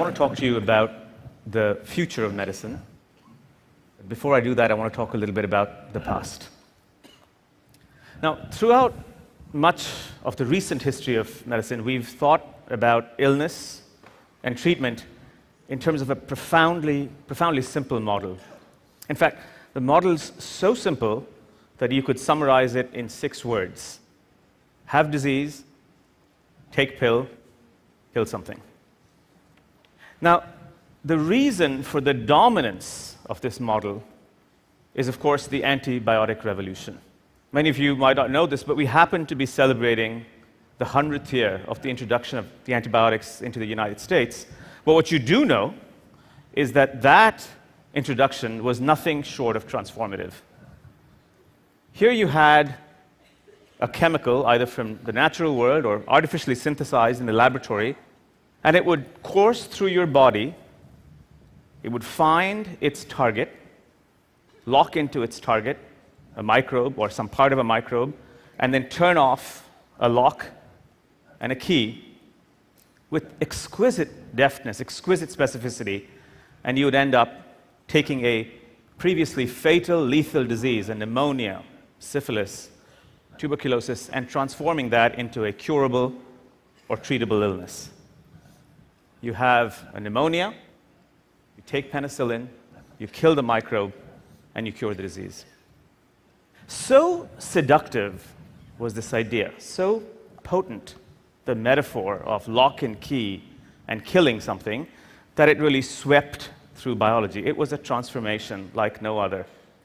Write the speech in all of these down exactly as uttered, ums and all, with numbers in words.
want to talk to you about the future of medicine. Before I do that, I want to talk a little bit about the past. Now, throughout much of the recent history of medicine, we've thought about illness and treatment in terms of a profoundly, profoundly simple model. In fact, the model's so simple that you could summarize it in six words. Have disease, take pill, kill something. Now, the reason for the dominance of this model is, of course, the antibiotic revolution. Many of you might not know this, but we happen to be celebrating the hundredth year of the introduction of the antibiotics into the United States. But what you do know is that that introduction was nothing short of transformative. Here you had a chemical, either from the natural world or artificially synthesized in the laboratory, and it would course through your body. It would find its target, lock into its target, a microbe or some part of a microbe, and then turn off a lock and a key with exquisite deftness, exquisite specificity, and you would end up taking a previously fatal, lethal disease, a pneumonia, syphilis, tuberculosis, and transforming that into a curable or treatable illness. You have a pneumonia, you take penicillin, you kill the microbe, and you cure the disease. So seductive was this idea, so potent, the metaphor of lock and key and killing something, that it really swept through biology. It was a transformation like no other.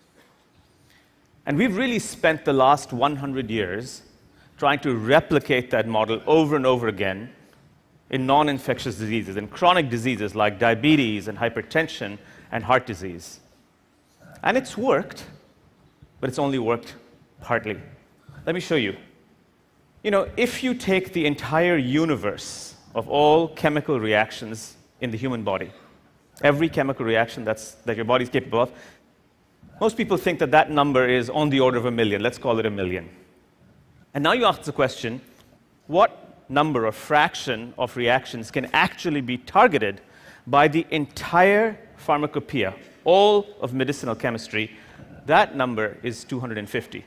And we've really spent the last one hundred years trying to replicate that model over and over again in non-infectious diseases, in chronic diseases like diabetes and hypertension and heart disease. And it's worked, but it's only worked partly. Let me show you. You know, if you take the entire universe of all chemical reactions in the human body, every chemical reaction that's, that your body is capable of, most people think that that number is on the order of a million. Let's call it a million. And now you ask the question, what number or fraction of reactions can actually be targeted by the entire pharmacopoeia, all of medicinal chemistry? That number is two hundred fifty.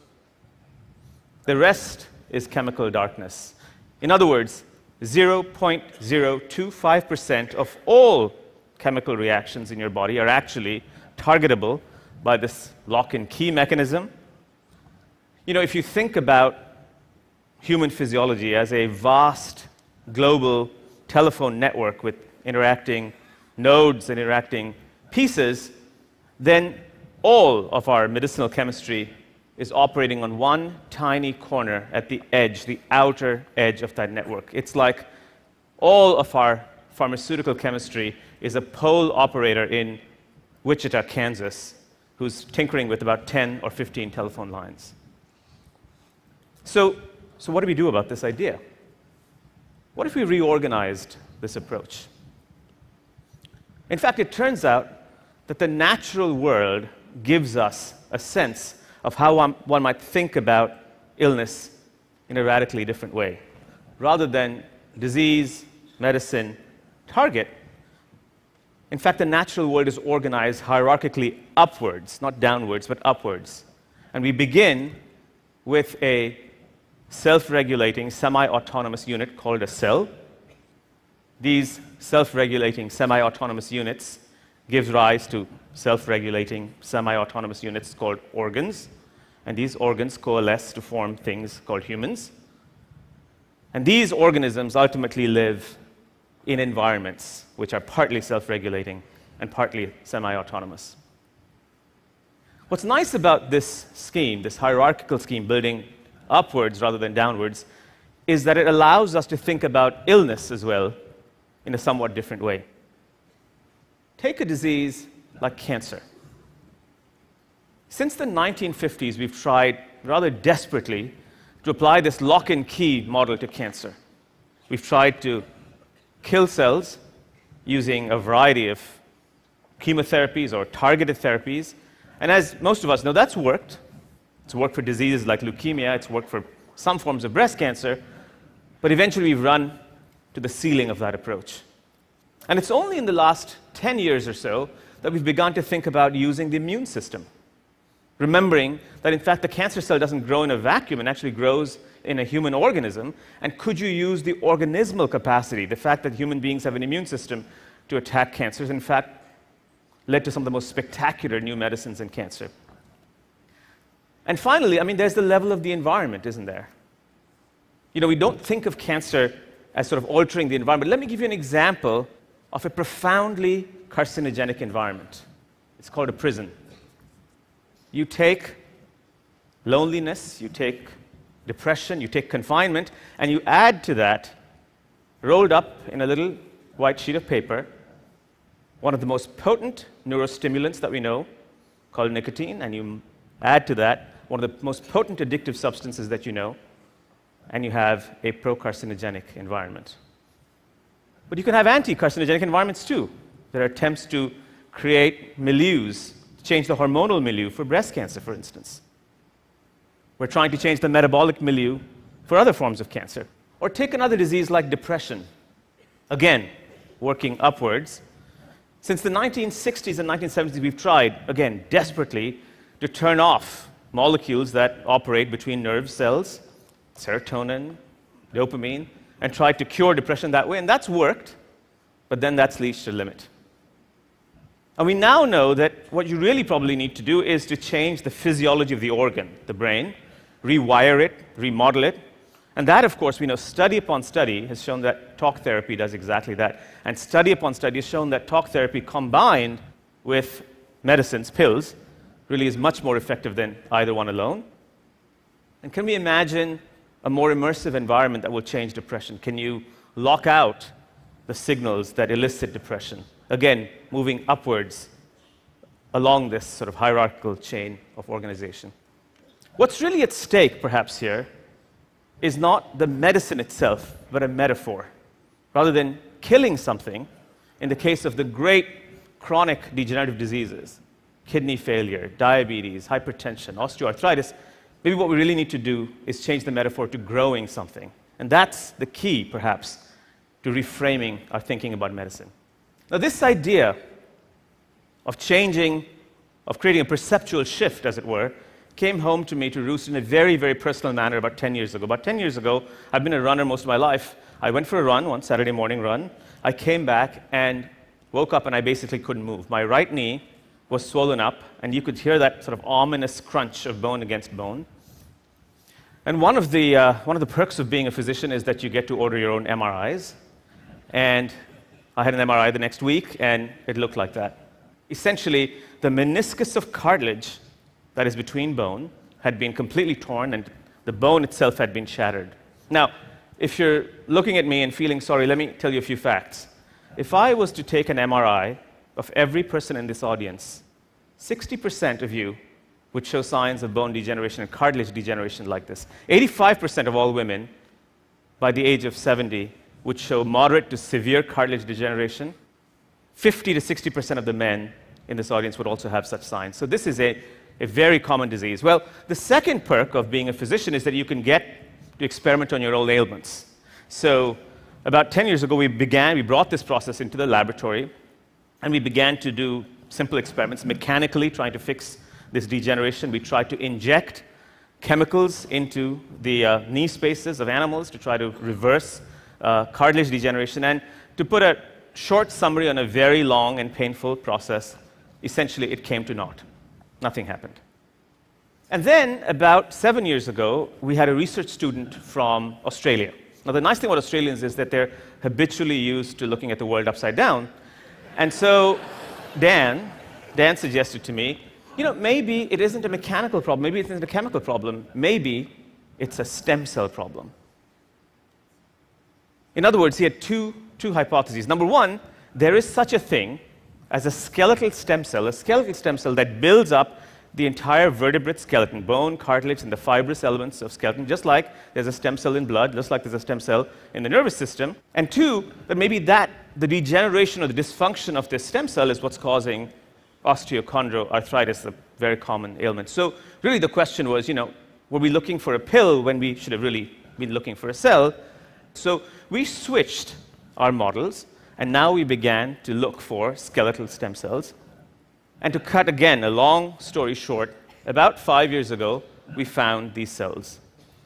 The rest is chemical darkness. In other words, zero point zero two five percent of all chemical reactions in your body are actually targetable by this lock and key mechanism. You know, if you think about human physiology as a vast global telephone network with interacting nodes and interacting pieces, then all of our medicinal chemistry is operating on one tiny corner at the edge, the outer edge of that network. It's like all of our pharmaceutical chemistry is a pole operator in Wichita, Kansas, who's tinkering with about ten or fifteen telephone lines. So, so what do we do about this idea? What if we reorganized this approach? In fact, it turns out that the natural world gives us a sense of how one, one might think about illness in a radically different way. Rather than disease, medicine, target, in fact, the natural world is organized hierarchically upwards, not downwards, but upwards. And we begin with a self-regulating, semi-autonomous unit called a cell. These self-regulating, semi-autonomous units give rise to self-regulating, semi-autonomous units called organs. And these organs coalesce to form things called humans. And these organisms ultimately live in environments which are partly self-regulating and partly semi-autonomous. What's nice about this scheme, this hierarchical scheme, building upwards rather than downwards, is that it allows us to think about illness as well in a somewhat different way. Take a disease like cancer. Since the nineteen fifties, we've tried rather desperately to apply this lock and key model to cancer. We've tried to kill cells using a variety of chemotherapies or targeted therapies. And as most of us know, that's worked. It's worked for diseases like leukemia. It's worked for some forms of breast cancer. But eventually, we've run to the ceiling of that approach. And it's only in the last ten years or so that we've begun to think about using the immune system, remembering that, in fact, the cancer cell doesn't grow in a vacuum and actually grows in a human organism. And could you use the organismal capacity, the fact that human beings have an immune system, to attack cancers, in fact, led to some of the most spectacular new medicines in cancer. And finally, I mean, there's the level of the environment, isn't there? You know, we don't think of cancer as sort of altering the environment. Let me give you an example of a profoundly carcinogenic environment. It's called a prison. You take loneliness, you take depression, you take confinement, and you add to that, rolled up in a little white sheet of paper, one of the most potent neurostimulants that we know, called nicotine, and you add to that one of the most potent addictive substances that you know, and you have a pro-carcinogenic environment. But you can have anti-carcinogenic environments too. There are attempts to create milieus, to change the hormonal milieu for breast cancer, for instance. We're trying to change the metabolic milieu for other forms of cancer. Or take another disease like depression. Again, working upwards. Since the nineteen sixties and nineteen seventies, we've tried, again, desperately, to turn off molecules that operate between nerve cells, serotonin, dopamine, and tried to cure depression that way, and that's worked, but then that's reached a limit. And we now know that what you really probably need to do is to change the physiology of the organ, the brain, rewire it, remodel it. And that, of course, we know study upon study has shown that talk therapy does exactly that. And study upon study has shown that talk therapy combined with medicines, pills, really is much more effective than either one alone. And can we imagine a more immersive environment that will change depression? Can you lock out the signals that elicit depression? Again, moving upwards along this sort of hierarchical chain of organization. What's really at stake, perhaps, here is not the medicine itself, but a metaphor. Rather than killing something, in the case of the great chronic degenerative diseases, kidney failure, diabetes, hypertension, osteoarthritis, maybe what we really need to do is change the metaphor to growing something. And that's the key, perhaps, to reframing our thinking about medicine. Now, this idea of changing, of creating a perceptual shift, as it were, came home to me to roost in a very, very personal manner about ten years ago. About ten years ago, I've been a runner most of my life. I went for a run, one Saturday morning run. I came back and woke up and I basically couldn't move. My right knee was swollen up, and you could hear that sort of ominous crunch of bone against bone. And one of the, uh, one of the perks of being a physician is that you get to order your own M R Is. And I had an M R I the next week, and it looked like that. Essentially, the meniscus of cartilage that is between bone had been completely torn, and the bone itself had been shattered. Now, if you're looking at me and feeling sorry, let me tell you a few facts. If I was to take an M R I of every person in this audience, sixty percent of you would show signs of bone degeneration and cartilage degeneration like this. eighty-five percent of all women by the age of seventy would show moderate to severe cartilage degeneration. fifty to sixty percent of the men in this audience would also have such signs. So this is a, a very common disease. Well, the second perk of being a physician is that you can get to experiment on your own ailments. So about ten years ago, we began, we brought this process into the laboratory, and we began to do simple experiments, mechanically trying to fix this degeneration. We tried to inject chemicals into the uh, knee spaces of animals to try to reverse uh, cartilage degeneration. And to put a short summary on a very long and painful process, essentially it came to naught. Nothing happened. And then, about seven years ago, we had a research student from Australia. Now, the nice thing about Australians is that they're habitually used to looking at the world upside down. And so Dan, Dan suggested to me, you know, maybe it isn't a mechanical problem, maybe it isn't a chemical problem, maybe it's a stem cell problem. In other words, he had two, two hypotheses. Number one, there is such a thing as a skeletal stem cell, a skeletal stem cell that builds up the entire vertebrate skeleton, bone, cartilage, and the fibrous elements of skeleton, just like there's a stem cell in blood, just like there's a stem cell in the nervous system. And two, that maybe that, the degeneration or the dysfunction of this stem cell is what's causing osteochondroarthritis, a very common ailment. So really the question was, you know, were we looking for a pill when we should have really been looking for a cell? So we switched our models, And now we began to look for skeletal stem cells. And to cut, again, a long story short, about five years ago, we found these cells.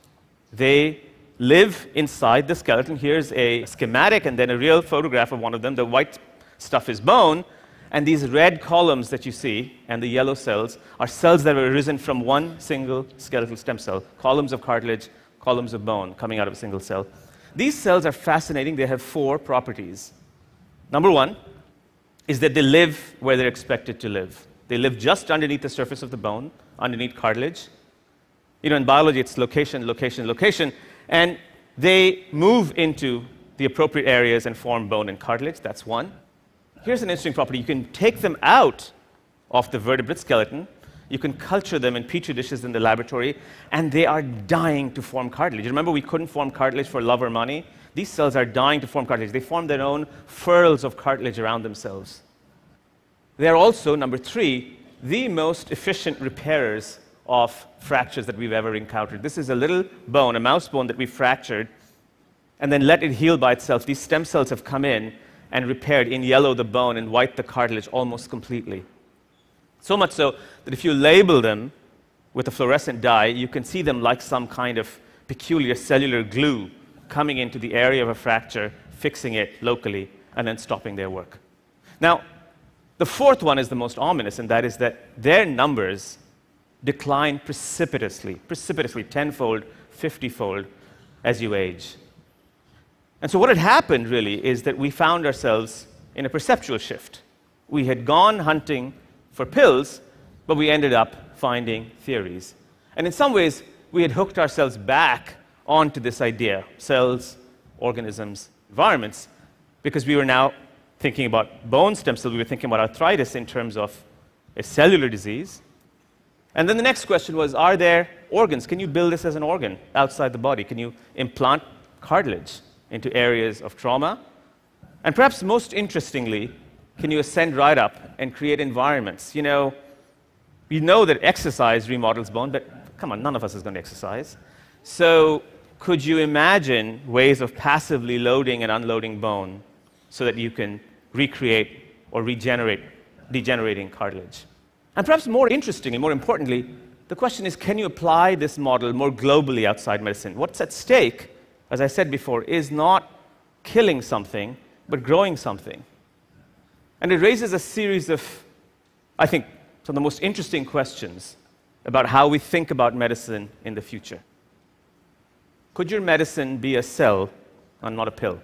They live inside the skeleton. Here's a schematic and then a real photograph of one of them. The white stuff is bone. And these red columns that you see and the yellow cells are cells that have arisen from one single skeletal stem cell, columns of cartilage, columns of bone coming out of a single cell. These cells are fascinating. They have four properties. Number one is that they live where they're expected to live. They live just underneath the surface of the bone, underneath cartilage. You know, in biology, it's location, location, location. And they move into the appropriate areas and form bone and cartilage. That's one. Here's an interesting property. You can take them out of the vertebrate skeleton. You can culture them in petri dishes in the laboratory, and they are dying to form cartilage. Remember, we couldn't form cartilage for love or money? These cells are dying to form cartilage. They form their own furls of cartilage around themselves. They are also, number three, the most efficient repairers of fractures that we've ever encountered. This is a little bone, a mouse bone that we fractured, and then let it heal by itself. These stem cells have come in and repaired in yellow the bone and white the cartilage almost completely. So much so that if you label them with a fluorescent dye, you can see them like some kind of peculiar cellular glue coming into the area of a fracture, fixing it locally, and then stopping their work. Now, the fourth one is the most ominous, and that is that their numbers decline precipitously, precipitously, tenfold, fiftyfold as you age. And so what had happened, really, is that we found ourselves in a perceptual shift. We had gone hunting for pills, but we ended up finding theories. And in some ways, we had hooked ourselves back onto this idea, cells, organisms, environments, because we were now thinking about bone stem cells, we were thinking about arthritis in terms of a cellular disease. And then the next question was, are there organs? Can you build this as an organ outside the body? Can you implant cartilage into areas of trauma? And perhaps most interestingly, can you ascend right up and create environments? You know, we know that exercise remodels bone, but come on, none of us is going to exercise. So could you imagine ways of passively loading and unloading bone so that you can recreate or regenerate degenerating cartilage? And perhaps more interestingly, more importantly, the question is, can you apply this model more globally outside medicine? What's at stake, as I said before, is not killing something, but growing something. And it raises a series of, I think, some of the most interesting questions about how we think about medicine in the future. Could your medicine be a cell and not a pill?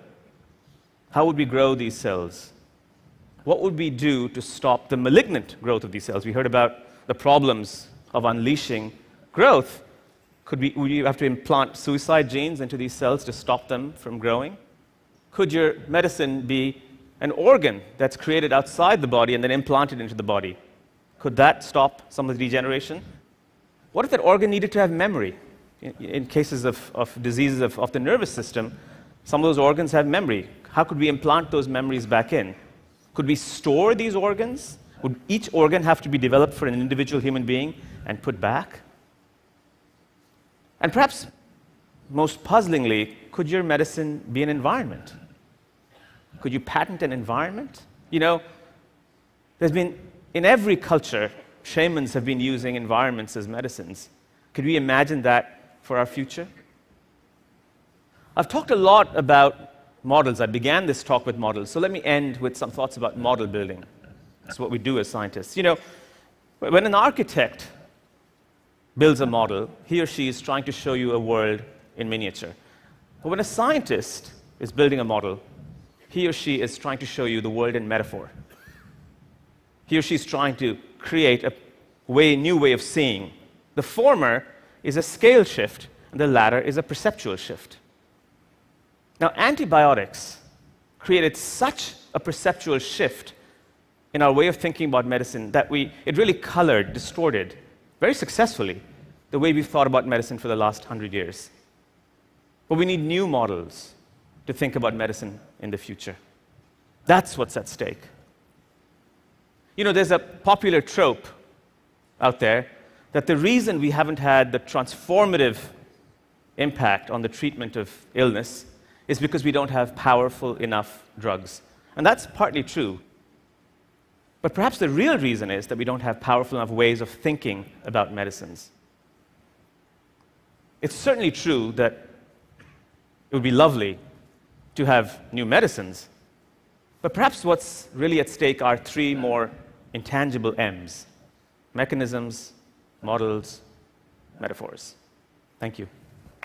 How would we grow these cells? What would we do to stop the malignant growth of these cells? We heard about the problems of unleashing growth. Could we, would you have to implant suicide genes into these cells to stop them from growing? Could your medicine be an organ that's created outside the body and then implanted into the body? Could that stop some of the degeneration? What if that organ needed to have memory? In, in cases of, of diseases of, of the nervous system, some of those organs have memory. How could we implant those memories back in? Could we store these organs? Would each organ have to be developed for an individual human being and put back? And perhaps most puzzlingly, could your medicine be an environment? Could you patent an environment? You know, there's been, in every culture, shamans have been using environments as medicines. Could we imagine that for our future? I've talked a lot about models. I began this talk with models, so let me end with some thoughts about model building. That's what we do as scientists. You know, when an architect builds a model, he or she is trying to show you a world in miniature. But when a scientist is building a model, he or she is trying to show you the world in metaphor. He or she is trying to create a way, new way of seeing. The former is a scale shift, and the latter is a perceptual shift. Now, antibiotics created such a perceptual shift in our way of thinking about medicine that we, it really colored, distorted, very successfully, the way we've thought about medicine for the last hundred years. But we need new models to think about medicine in the future. That's what's at stake. You know, there's a popular trope out there that the reason we haven't had the transformative impact on the treatment of illness is because we don't have powerful enough drugs. And that's partly true. But perhaps the real reason is that we don't have powerful enough ways of thinking about medicines. It's certainly true that it would be lovely to have new medicines, but perhaps what's really at stake are three more intangible M's: mechanisms, models, metaphors. Thank you.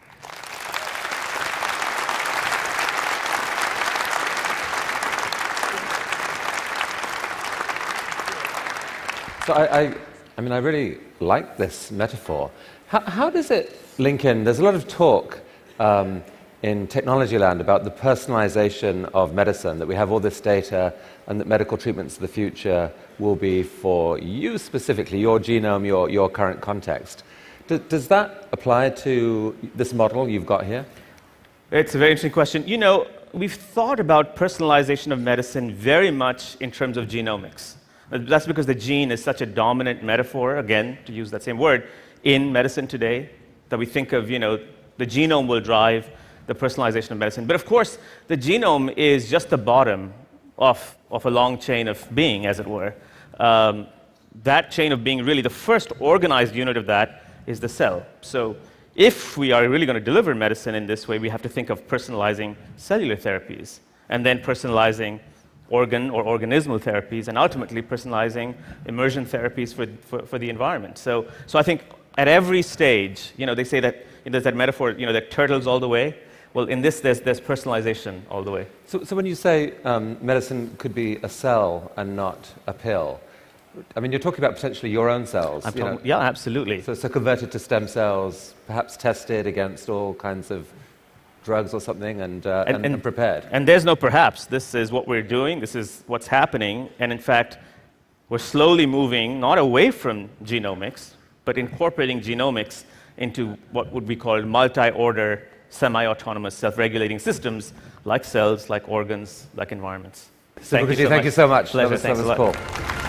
So I, I, I mean, I really like this metaphor. How, how does it link in? There's a lot of talk um, in technology land about the personalization of medicine, that we have all this data and that medical treatments of the future will be for you specifically, your genome, your, your current context. Do, does that apply to this model you've got here? It's a very interesting question. You know, we've thought about personalization of medicine very much in terms of genomics. That's because the gene is such a dominant metaphor, again, to use that same word, in medicine today, that we think of, you know, the genome will drive the personalization of medicine. But of course, the genome is just the bottom of, of a long chain of being, as it were. Um, that chain of being, really, the first organized unit of that is the cell. So if we are really going to deliver medicine in this way, we have to think of personalizing cellular therapies, and then personalizing organ or organismal therapies, and ultimately personalizing immersion therapies for, for, for the environment. So, so I think at every stage, you know, they say that, you know, there's that metaphor, you know, that turtles all the way. Well, in this, there's, there's personalization all the way. So, so when you say um, medicine could be a cell and not a pill, I mean, you're talking about potentially your own cells. I'm you talking, know? Yeah, absolutely. So, so converted to stem cells, perhaps tested against all kinds of drugs or something, and, uh, and, and, and prepared. And there's no perhaps. This is what we're doing. This is what's happening. And in fact, we're slowly moving not away from genomics, but incorporating genomics into what would be called multi-order, semi-autonomous, self-regulating systems, like cells, like organs, like environments. Thank, you, so thank you so much. Pleasure. That was, Thanks that was a lot. cool.